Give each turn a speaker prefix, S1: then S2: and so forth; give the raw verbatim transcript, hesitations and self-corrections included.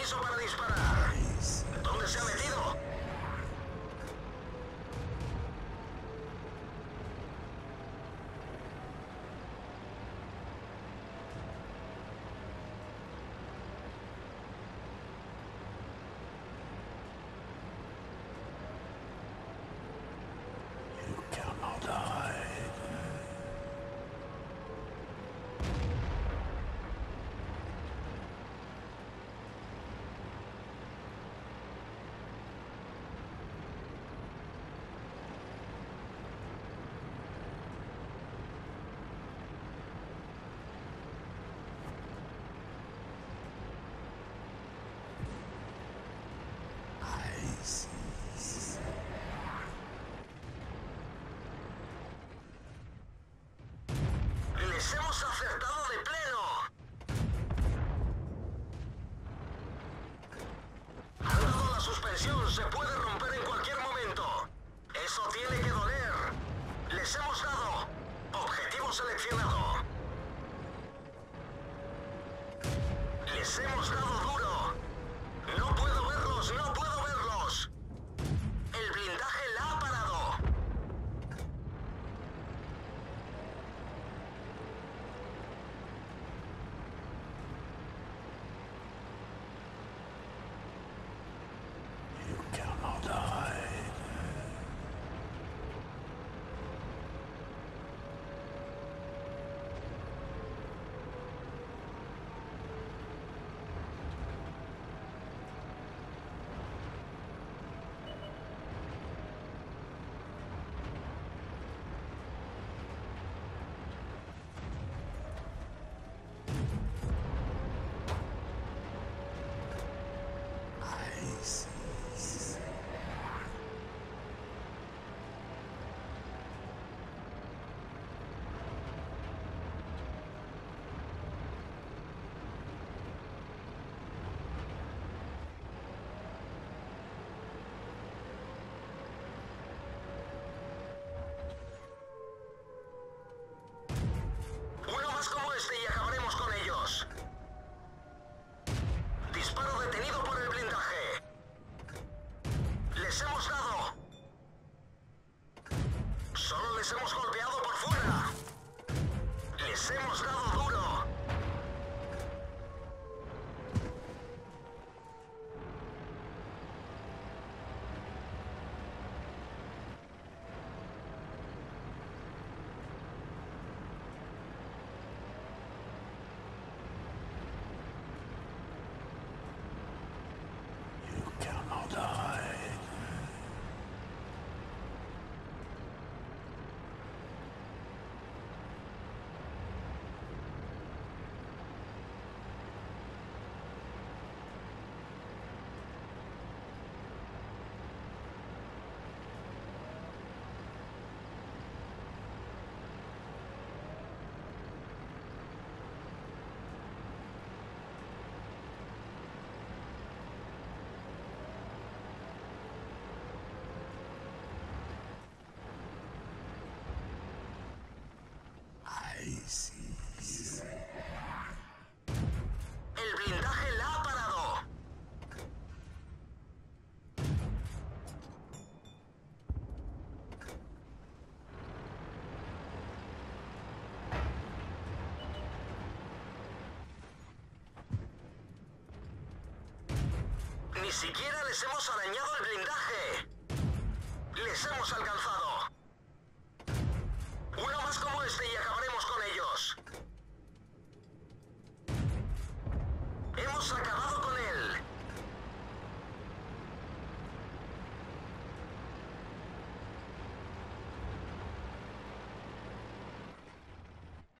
S1: permiso para disparar. ¿Dónde se ha metido? ¡Les hemos acertado de pleno! Han dado la suspensión, se puede romper en cualquier momento. Eso tiene que doler. Les hemos dado. Objetivo seleccionado. Les hemos dado duro. No puedo verlos, no puedo verlos. El blindaje la ha parado. Uno más como este y acabaremos con ellos. Disparo detenido por el blindaje. Les hemos dado. Solo les hemos golpeado por fuera. Les hemos dado duro. El blindaje la ha parado. Ni siquiera les hemos arañado el blindaje. Les hemos alcanzado.